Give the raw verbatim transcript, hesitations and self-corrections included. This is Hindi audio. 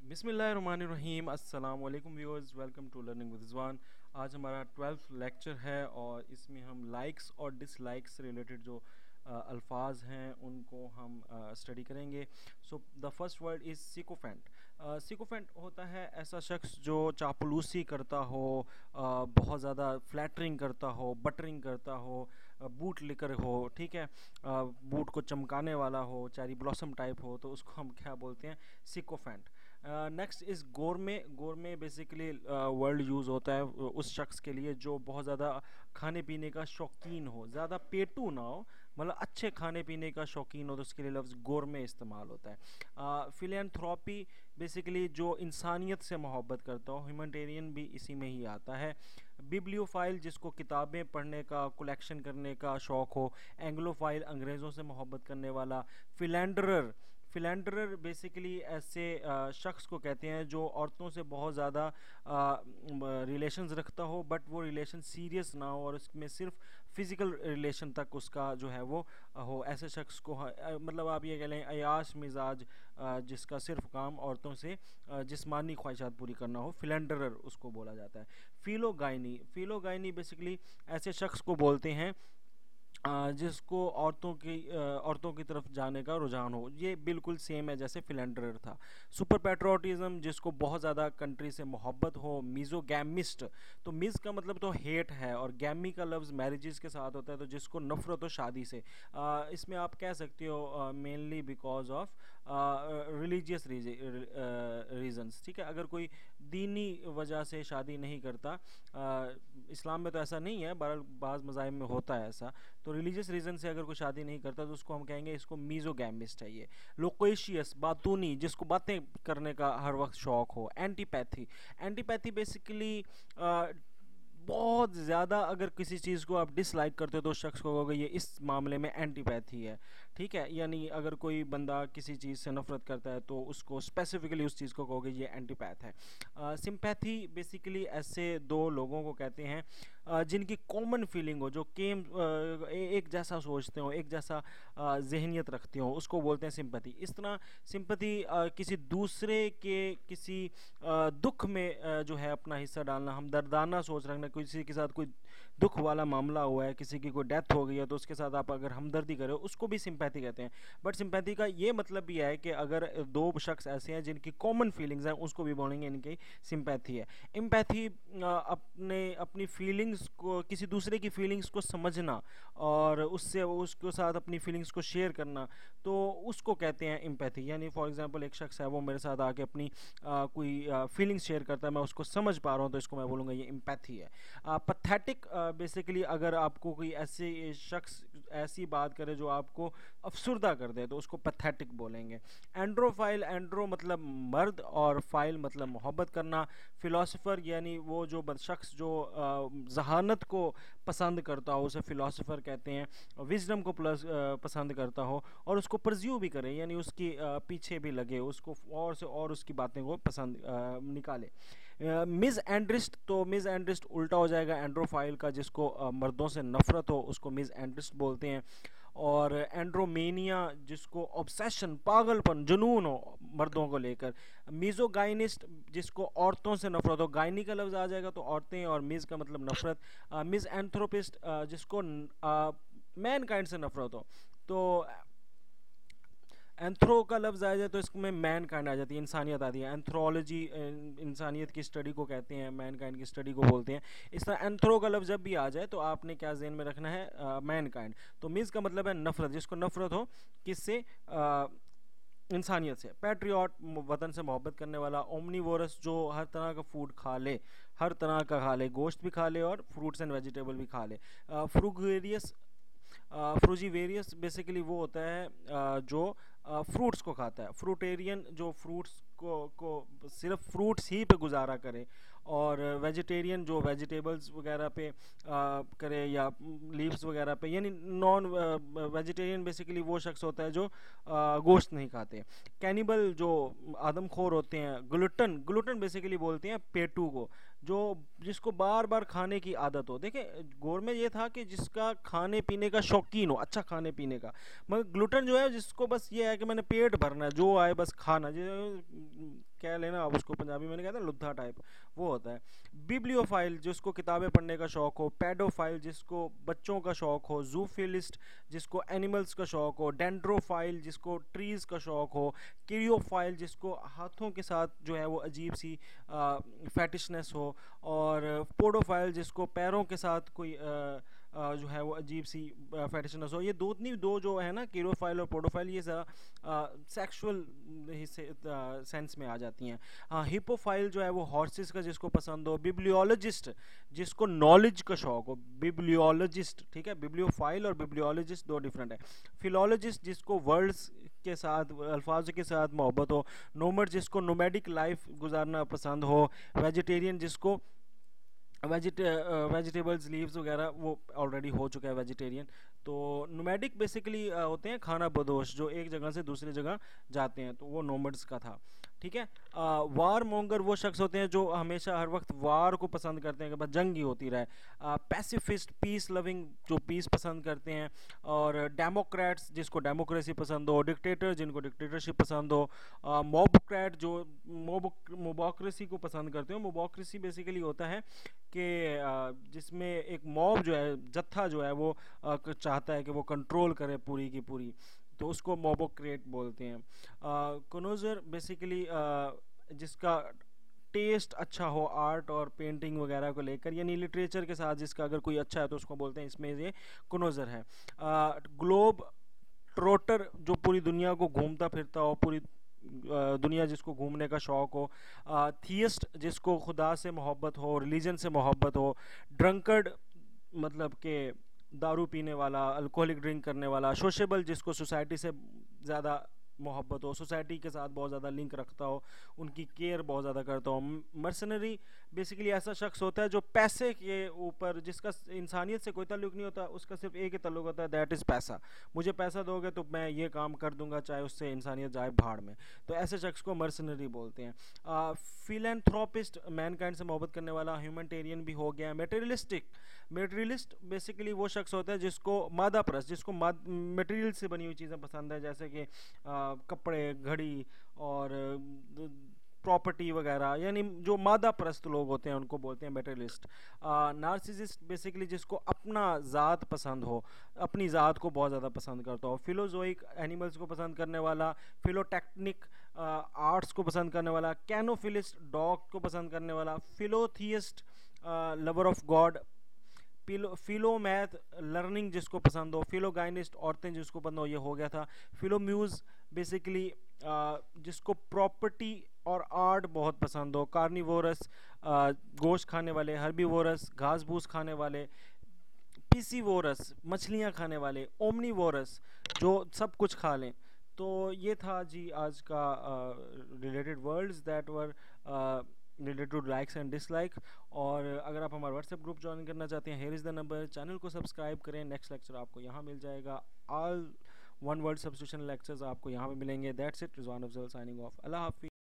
बिस्मिल्लाहिर्रहमानिर्रहीम अस्सलाम वालेकुम viewers, welcome to learning with Rizwan. आज हमारा ट्वेल्थ लेक्चर है और इसमें हम लाइक्स और डिसलाइक्स रिलेटेड जो अल्फाज हैं उनको हम स्टडी करेंगे। So the first word is sycophant. Sycophant होता है ऐसा शख्स जो चापलूसी करता हो, uh, बहुत ज़्यादा फ्लैटरिंग करता हो, बटरिंग करता हो, बूट लिकर हो, ठीक है, बूट को चमकाने वाला हो, चेरी ब्लॉसम टाइप हो, तो उसको हम क्या बोलते हैं? Sycophant. Next is gourmet. Gourmet basically word use होता है उस शख्स के लिए जो बहुत ज़्यादा खाने पीने का शौकीन हो, ज़्यादा पेटू ना हो, मतलब अच्छे खाने पीने का शौकीन हो, तो उसके लिए लफ्ज़ गोरमे इस्तेमाल होता है। फिलियंथ्रोपी बेसिकली जो इंसानियत से मोहब्बत करता हो, ह्यूमैनिटेरियन भी इसी में ही आता है। बिब्लियोफाइल जिसको किताबें पढ़ने का, कलेक्शन करने का शौक़ हो। एंग्लोफाइल अंग्रेज़ों से मोहब्बत करने वाला। फिलेंडरर। फिलेंडरर बेसिकली ऐसे शख्स को कहते हैं जो औरतों से बहुत ज़्यादा रिलेशंस रखता हो, बट वो रिलेशन सीरियस ना हो और उसमें सिर्फ फिज़िकल रिलेशन तक उसका जो है वो हो। ऐसे शख्स को मतलब आप ये कह लें अयाश मिजाज, जिसका सिर्फ काम औरतों से जिस्मानी ख्वाहिशात पूरी करना हो, फिलेंडरर उसको बोला जाता है। फिलोगाइनी। फिलोगाइनी बेसिकली ऐसे शख्स को बोलते हैं जिसको औरतों की औरतों की तरफ जाने का रुझान हो। ये बिल्कुल सेम है जैसे फिलेंडरर था। सुपर पैट्रोटिज्म जिसको बहुत ज़्यादा कंट्री से मोहब्बत हो। मीज़ोगैमिस्ट, तो मिज़ का मतलब तो हेट है और गैमी का लफ्ज़ मैरिजेस के साथ होता है, तो जिसको नफ़रत हो शादी से। आ, इसमें आप कह सकते हो mainly because of religious reasons, ठीक है। अगर कोई दीनी वजह से शादी नहीं करता, आ, इस्लाम में तो ऐसा नहीं है, बहरहाल बाज़ मज़ाहिब में होता है ऐसा, तो रिलीजियस रीज़न से अगर कोई शादी नहीं करता तो उसको हम कहेंगे इसको मीज़ोगैमिस्ट है ये। लोकेशियस, बातूनी, जिसको बातें करने का हर वक्त शौक़ हो। एंटीपैथी। एंटीपैथी बेसिकली बहुत ज़्यादा अगर किसी चीज़ को आप डिसलाइक करते हो तो उस शख्स को कहोगे ये इस मामले में एंटीपैथी है, ठीक है। यानी अगर कोई बंदा किसी चीज़ से नफ़रत करता है तो उसको स्पेसिफिकली उस चीज़ को कहोगे ये एंटीपैथ है। सिंपैथी बेसिकली ऐसे दो लोगों को कहते हैं uh, जिनकी कॉमन फीलिंग हो, जो केम uh, एक जैसा सोचते हो, एक जैसा जहनियत रखते हो, उसको बोलते हैं सिंपैथी। इस तरह सिंपैथी किसी दूसरे के किसी uh, दुख में uh, जो है अपना हिस्सा डालना, हम दर्दाना सोच रखना, किसी के साथ कोई दुख वाला मामला हुआ है, किसी की कोई डेथ हो गई है तो उसके साथ आप अगर हमदर्दी करो उसको भी सिंपैथी कहते हैं। बट सिंपैथी का ये मतलब भी है कि अगर दो शख्स ऐसे हैं जिनकी कॉमन फीलिंग्स हैं उसको भी बोलेंगे इनकी सिंपैथी है। एम्पैथी अपने अपनी फीलिंग्स को, किसी दूसरे की फीलिंग्स को समझना और उससे उसके साथ अपनी फीलिंग्स को शेयर करना, तो उसको कहते हैं एम्पैथी। यानी फॉर एग्जांपल एक शख्स है वो मेरे साथ आके अपनी आ, कोई फीलिंग्स शेयर करता है, मैं उसको समझ पा रहा हूँ, तो इसको मैं बोलूँगा ये एम्पैथी है। पैथेटिक बेसिकली अगर आपको कोई ऐसे शख्स ऐसी बात करे जो आपको अफसुर्दा कर दे तो उसको पैथेटिक बोलेंगे। एंड्रोफाइल, एंड्रो मतलब मर्द और फाइल मतलब मोहब्बत करना। फ़िलासफ़र यानी वो जो शख्स जो जहानत को पसंद करता हो उसे फ़िलासफ़र कहते हैं। विजडम को प्लस पसंद करता हो और उसको परस्यू भी करे, यानी उसकी पीछे भी लगे, उसको और से और उसकी बातें को पसंद निकाले। मिस एंड्रिस्ट, तो मिस एंड्रिस्ट उल्टा हो जाएगा एंड्रोफाइल का, जिसको uh, मर्दों से नफ़रत हो उसको मिस एंड्रिस्ट बोलते हैं। और एंड्रोमेनिया जिसको ऑब्सेशन, पागलपन, जुनून हो मर्दों को लेकर। मिज़ोगाइनिस्ट जिसको औरतों से नफरत हो, गायनी का लफ्ज़ आ जाएगा तो औरतें, और मिज़ का मतलब नफ़रत। uh, मिस एंथ्रोपिस्ट uh, जिसको मैन काइंड से नफरत हो, तो एंथ्रो का लफ्ज़ आ जाए तो इसमें मैन काइंड आ जाती है, इंसानियत आती है। एंथ्रोलॉजी इंसानियत की स्टडी को कहते हैं, मैन काइंड की स्टडी को बोलते हैं। इस तरह एंथ्रो का लफ्ज़ जब भी आ जाए तो आपने क्या ज़हन में रखना है? Mankind. तो मिज़ का मतलब है नफ़रत, जिसको नफ़रत हो किससे? इंसानियत से। पैट्रियट वतन से मोहब्बत करने वाला। ओमनीवोरस जो हर तरह का फूड खा ले, हर तरह का खा ले, गोश्त भी खा ले और फ्रूट्स एंड वेजिटेबल भी खा ले। फ्रूगेरियस, फ्रूजीवेरियस बेसिकली वो होता है uh, जो फ्रूट्स uh, को खाता है। फ्रूटेरियन जो फ्रूट्स को को सिर्फ फ्रूट्स ही पे गुजारा करे। और वेजिटेरियन जो वेजिटेबल्स वगैरह पे आ, करे या लीव्स वगैरह पे, यानी नॉन वेजिटेरियन बेसिकली वो शख्स होता है जो आ, गोश्त नहीं खाते। कैनिबल जो आदमखोर होते हैं। ग्लूटन, ग्लूटन बेसिकली बोलते हैं पेटू को, जो जिसको बार बार खाने की आदत हो। देखिए गोर में ये था कि जिसका खाने पीने का शौकीन हो, अच्छा खाने पीने का, मगर ग्लूटन जो है जिसको बस ये है कि मैंने पेट भरना है, जो आए बस खाना। कह लेना आप उसको, पंजाबी में कहते हैं लुद्धा टाइप, वो होता है। बिब्लियोफाइल जिसको किताबें पढ़ने का शौक हो, पेडोफाइल जिसको बच्चों का शौक हो, जूफिलिस्ट जिसको एनिमल्स का शौक हो, डेंड्रोफाइल जिसको ट्रीज़ का शौक हो, क्रियोफाइल जिसको हाथों के साथ जो है वो अजीब सी फैटिशनेस हो, और पोडोफाइल जिसको पैरों के साथ कोई आ, आ, जो है वो अजीब सी फैटिशनेस हो। ये दो नहीं दो जो है ना, क्रियोफाइल और पोडोफाइल, ये सेक्सुअल सेंस में आ जाती हैं। हाँ, हिपोफाइल जो है वो हॉर्सेस का जिसको पसंद हो, बिब्लियोलॉजिस्ट जिसको नॉलेज का शौक हो, बिब्लियोलॉजिस्ट, ठीक है, बिब्लियोफाइल और बिब्लियोलॉजिस्ट दो डिफरेंट है। फिलोलॉजिस्ट जिसको वर्ड्स के साथ, अल्फाज के साथ मोहब्बत हो, नोमड जिसको नोमैडिक लाइफ गुजारना पसंद हो, वेजिटेरियन जिसको वेजिटे वेजिटेबल्स लीव्स वगैरह, वो ऑलरेडी हो चुका है वेजिटेरियन। तो नोमैडिक बेसिकली होते हैं खाना बदोश, जो एक जगह से दूसरी जगह जाते हैं, तो वो नोमड्स का था, ठीक है। वार मोंगर वो शख्स होते हैं जो हमेशा हर वक्त वार को पसंद करते हैं कि बस जंग ही होती रहे। पैसिफिस्ट पीस लविंग जो पीस पसंद करते हैं, और डेमोक्रेट्स जिसको डेमोक्रेसी पसंद हो, डिक्टेटर जिनको डिक्टेटरशिप पसंद हो, मॉबक्रेट जो मोबोक्रेसी को पसंद करते हो। मोबोक्रेसी बेसिकली होता है कि जिसमें एक मॉब जो है, जत्था जो है वो चाहता है कि वो कंट्रोल करे पूरी की पूरी, तो उसको मोबोक्रेट बोलते हैं। कनोजर बेसिकली जिसका टेस्ट अच्छा हो आर्ट और पेंटिंग वगैरह को लेकर, यानी लिटरेचर के साथ जिसका अगर कोई अच्छा है तो उसको बोलते हैं, इसमें ये कनोजर है। ग्लोब ट्रोटर जो पूरी दुनिया को घूमता फिरता हो, पूरी दुनिया जिसको घूमने का शौक हो। थियस्ट जिसको खुदा से मोहब्बत हो, रिलीजन से मोहब्बत हो। ड्रंकर्ड मतलब कि दारू पीने वाला, अल्कोहलिक ड्रिंक करने वाला। सोशेबल जिसको सोसाइटी से ज़्यादा मोहब्बत हो, सोसाइटी के साथ बहुत ज़्यादा लिंक रखता हो, उनकी केयर बहुत ज़्यादा करता हो। मर्सनरी बेसिकली ऐसा शख्स होता है जो पैसे के ऊपर, जिसका इंसानियत से कोई ताल्लुक नहीं होता, उसका सिर्फ एक ही ताल्लुक होता है, दैट इज़ पैसा। मुझे पैसा दोगे तो मैं ये काम कर दूंगा, चाहे उससे इंसानियत जाए भाड़ में। तो ऐसे शख्स को मर्सनरी बोलते हैं। फिलैंथ्रोपिस्ट मैनकाइंड से मोहब्बत करने वाला। ह्यूमैनिटेरियन भी हो गया। मेटेरियलिस्टिक, मेटेरियलिस्ट बेसिकली वो शख्स होता है जिसको मादा परस्त, जिसको मटेरियल से बनी हुई चीज़ें पसंद है, जैसे कि कपड़े, घड़ी और प्रॉपर्टी वगैरह, यानी जो मादा परस्त लोग होते हैं उनको बोलते हैं मेटेरियलिस्ट। नार्सिसिस्ट बेसिकली जिसको अपना ज़ात पसंद हो, अपनी ज़ात को बहुत ज़्यादा पसंद करता हो। फिलोजोइक एनिमल्स को पसंद करने वाला। फिलोटेक्निक आर्ट्स को पसंद करने वाला। कैनोफिलिस्ट डॉग को पसंद करने वाला। Philotheist lover of God. Philo philomath learning जिसको पसंद हो। फिलोगाइनिस्ट औरतें जिसको पसंद हो, ये हो गया था। फिलोम्यूज बेसिकली जिसको प्रॉपर्टी और आर्ट बहुत पसंद हो। कार्निवोरस गोश्त खाने वाले। हर्बीवोरस घास फूस खाने वाले। पिसीवोरस मछलियाँ खाने वाले। ओमनीवोरस जो सब कुछ खा लें। तो ये था जी आज का related words that were related to likes and dislike. और अगर आप हमारा व्हाट्सएप ग्रुप ज्वाइन करना चाहते हैं, here is the number. Channel को सब्सक्राइब करें। नेक्स्ट लेक्चर आपको यहाँ मिल जाएगा। All one word substitution lectures आपको यहाँ पे मिलेंगे। That's it, Rizwan Afzal signing off. अल्लाह हाफिज़।